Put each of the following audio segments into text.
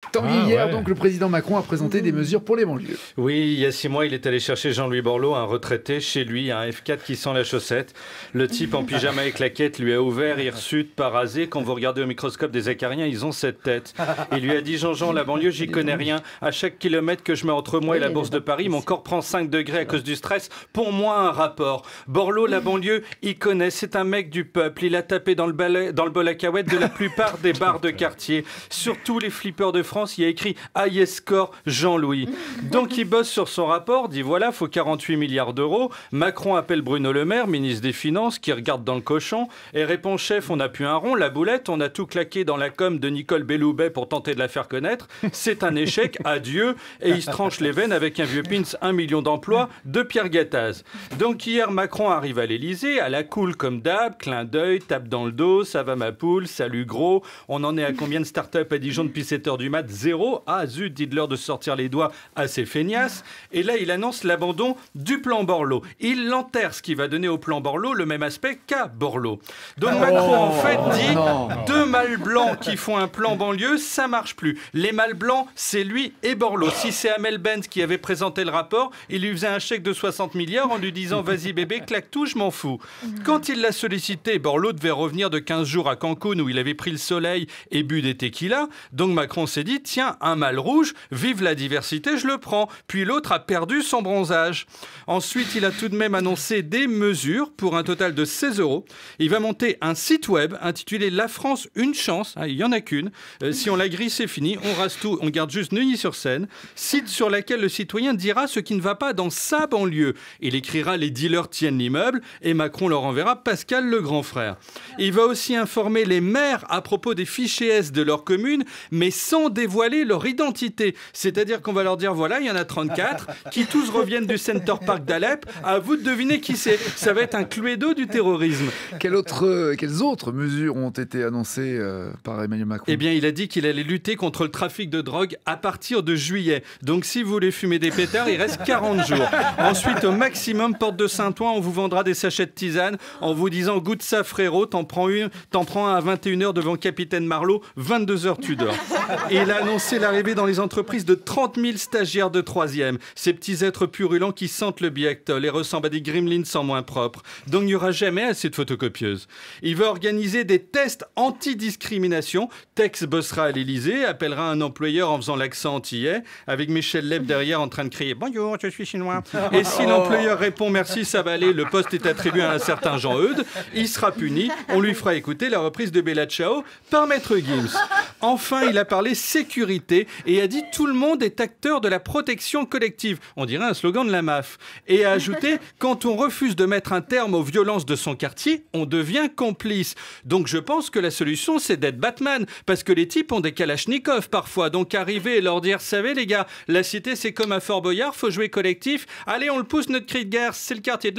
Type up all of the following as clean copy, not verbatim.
Tanguy, hier, donc, le président Macron a présenté des mesures pour les banlieues. Oui, il y a 6 mois, il est allé chercher Jean-Louis Borloo, un retraité, chez lui, un F4 qui sent la chaussette. Le type en pyjama et claquette lui a ouvert, hirsute, parasé. Quand vous regardez au microscope des acariens, ils ont cette tête. Il lui a dit: Jean-Jean, la banlieue, j'y connais rien. À chaque kilomètre que je mets entre moi et la Bourse de Paris, mon corps prend 5 degrés à cause du stress. Pour moi, un rapport. Borloo, la banlieue, il connaît. C'est un mec du peuple. Il a tapé dans le bol à cahuètes de la plupart des bars de quartier. Sur tous les flippers de France, il y a écrit High Score Jean-Louis. Donc il bosse sur son rapport, dit voilà, faut 48 milliards d'euros. Macron appelle Bruno Le Maire, ministre des Finances, qui regarde dans le cochon et répond: chef, on a pu un rond, la boulette, on a tout claqué dans la com de Nicole Belloubet pour tenter de la faire connaître. C'est un échec, adieu. Et il se tranche les veines avec un vieux pins 1 million d'emplois de Pierre Gattaz. Donc hier, Macron arrive à l'Elysée, à la cool comme d'hab, clin d'œil, tape dans le dos, ça va ma poule, salut gros. On en est à combien de start-up à Dijon depuis 7h du mat? 0. Ah zut, dites-leur de sortir les doigts à ces feignasses. Et là, il annonce l'abandon du plan Borloo. Il l'enterre, ce qui va donner au plan Borloo le même aspect qu'à Borloo. Donc Macron, en fait, dit deux mâles blancs qui font un plan banlieue, ça marche plus. Les mâles blancs, c'est lui et Borloo. Si c'est Amel Benz qui avait présenté le rapport, il lui faisait un chèque de 60 milliards en lui disant: vas-y bébé, claque tout, je m'en fous. Quand il l'a sollicité, Borloo devait revenir de 15 jours à Cancun où il avait pris le soleil et bu des tequilas. Donc Macron s'est dit: tiens, un mâle rouge, vive la diversité, je le prends. Puis l'autre a perdu son bronzage. Ensuite, il a tout de même annoncé des mesures pour un total de 16 euros. Il va monter un site web intitulé La France, une chance. Il n'y en a qu'une. Si on la grille, c'est fini. On rase tout, on garde juste Neuilly-sur-Seine. Site sur lequel le citoyen dira ce qui ne va pas dans sa banlieue. Il écrira: les dealers tiennent l'immeuble, et Macron leur enverra Pascal le grand frère. Il va aussi informer les maires à propos des fichiers S de leur commune, mais sans dévoiler leur identité. C'est-à-dire qu'on va leur dire: voilà, il y en a 34, qui tous reviennent du Center Park d'Alep, à vous de deviner qui c'est. Ça va être un Cluedo du terrorisme. Quelles autres mesures ont été annoncées par Emmanuel Macron? Eh bien, il a dit qu'il allait lutter contre le trafic de drogue à partir de juillet. Donc, si vous voulez fumer des pétards, il reste 40 jours. Ensuite, au maximum, porte de Saint-Ouen, on vous vendra des sachets de tisane en vous disant: goûte ça, frérot, t'en prends un à 21h devant Capitaine Marlowe, 22h tu dors. Et il a annoncé l'arrivée dans les entreprises de 30 000 stagiaires de 3e. Ces petits êtres purulents qui sentent le biactol et ressemblent à des gremlins sans moins propres. Donc il n'y aura jamais assez de photocopieuses. Il va organiser des tests anti-discrimination. Tex bossera à l'Elysée, appellera un employeur en faisant l'accent antillais, avec Michel Leb derrière en train de crier: bonjour, je suis chinois. Et si l'employeur répond: merci, ça va aller, le poste est attribué à un certain Jean-Eudes, il sera puni. On lui fera écouter la reprise de Bella Ciao par Maître Gims. Enfin, il a parlé sécurité et a dit: tout le monde est acteur de la protection collective. On dirait un slogan de la MAF. Et a ajouté: quand on refuse de mettre un terme aux violences de son quartier, on devient complice. Donc je pense que la solution, c'est d'être Batman, parce que les types ont des kalachnikovs parfois. Donc arriver et leur dire: savez les gars, la cité c'est comme à Fort Boyard, faut jouer collectif. Allez, on le pousse, notre cri de guerre, c'est le quartier de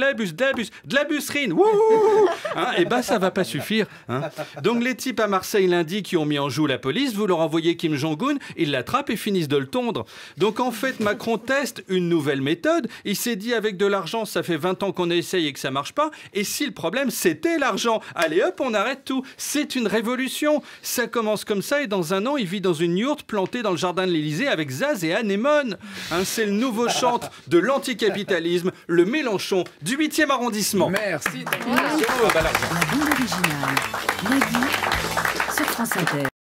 la busserine. Wouhou, hein, et bah ça va pas suffire. Hein. Donc les types à Marseille lundi qui ont mis en joue la police, vous leur envoyez Kim Jong-un, ils l'attrapent et finissent de le tondre. Donc en fait, Macron teste une nouvelle méthode. Il s'est dit: avec de l'argent, ça fait 20 ans qu'on essaye et que ça marche pas. Et si le problème, c'était l'argent? Allez hop, on arrête tout. C'est une révolution. Ça commence comme ça et dans un an, il vit dans une yourte plantée dans le jardin de l'Élysée avec Zaz et Anémone. Hein, c'est le nouveau chantre de l'anticapitalisme, le Mélenchon du 8e arrondissement. Merci. La bande originale. Nagui sur France Inter.